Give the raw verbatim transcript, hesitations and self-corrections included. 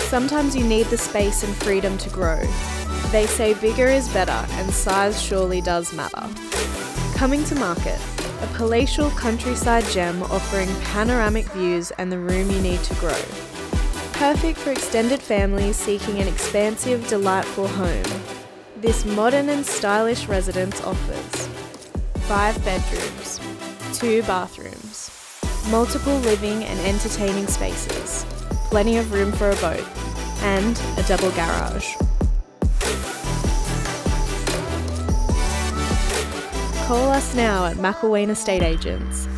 Sometimes you need the space and freedom to grow. They say bigger is better, and size surely does matter. Coming to market, a palatial countryside gem offering panoramic views and the room you need to grow. Perfect for extended families seeking an expansive, delightful home. This modern and stylish residence offers five bedrooms, two bathrooms, multiple living and entertaining spaces, plenty of room for a boat, and a double garage. Call us now at McElwain Estate Agents